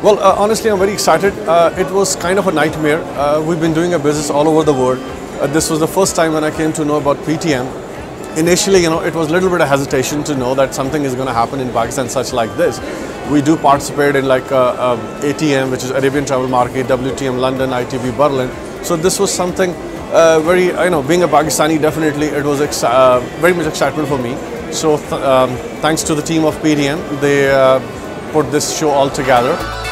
Honestly, I'm very excited. It was kind of a nightmare. We've been doing a business all over the world. This was the first time when I came to know about PTM. Initially, it was a little bit of hesitation to know that something is going to happen in Pakistan such like this. We do participate in like ATM, which is Arabian Travel Market, WTM London, ITB Berlin. So this was something very, being a Pakistani, definitely it was very much excitement for me. So thanks to the team of PTM, they put this show all together.